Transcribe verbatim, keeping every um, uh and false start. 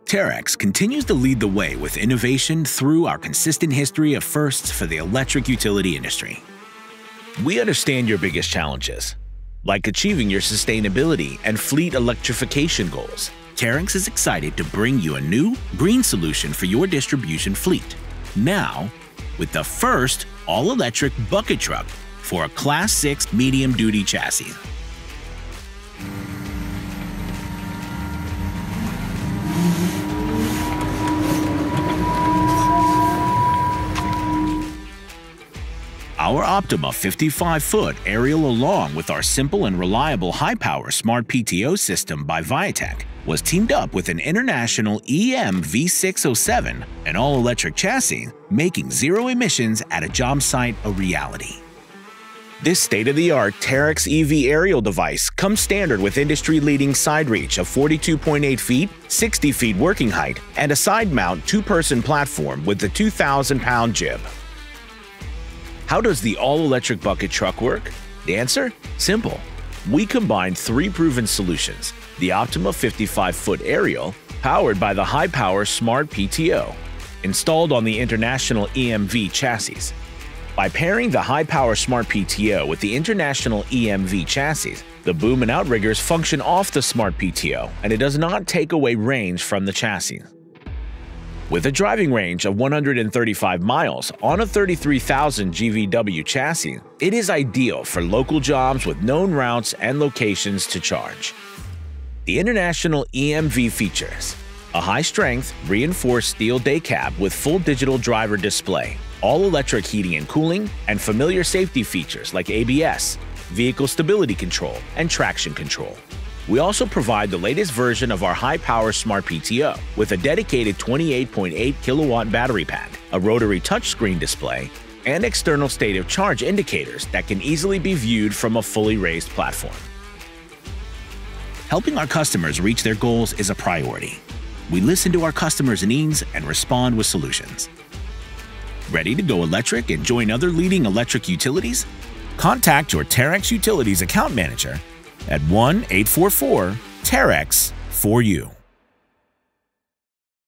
Terex continues to lead the way with innovation through our consistent history of firsts for the electric utility industry. We understand your biggest challenges, like achieving your sustainability and fleet electrification goals. Terex is excited to bring you a new, green solution for your distribution fleet. Now, with the first all-electric bucket truck for a Class six medium-duty chassis. Our Optima fifty-five foot aerial, along with our simple and reliable high-power smart P T O system by Viatec, was teamed up with an international E M V six oh seven, an all-electric chassis, making zero emissions at a job site a reality. This state-of-the-art Terex E V aerial device comes standard with industry-leading side reach of forty-two point eight feet, sixty feet working height, and a side-mount two-person platform with the two thousand pound jib. How does the all-electric bucket truck work? The answer? Simple. We combine three proven solutions: the Optima fifty-five foot aerial, powered by the high-power smart P T O, installed on the international E M V chassis. By pairing the high-power smart P T O with the international E M V chassis, the boom and outriggers function off the smart P T O, and it does not take away range from the chassis. With a driving range of one hundred thirty-five miles on a thirty-three thousand G V W chassis, it is ideal for local jobs with known routes and locations to charge. The international E M V features a high-strength, reinforced steel day cab with full digital driver display, all-electric heating and cooling, and familiar safety features like A B S, vehicle stability control, and traction control. We also provide the latest version of our high-power smart P T O with a dedicated twenty-eight point eight kilowatt battery pack, a rotary touchscreen display, and external state of charge indicators that can easily be viewed from a fully raised platform. Helping our customers reach their goals is a priority. We listen to our customers' needs and respond with solutions. Ready to go electric and join other leading electric utilities? Contact your Terex Utilities account manager at one eight four four Terex for you.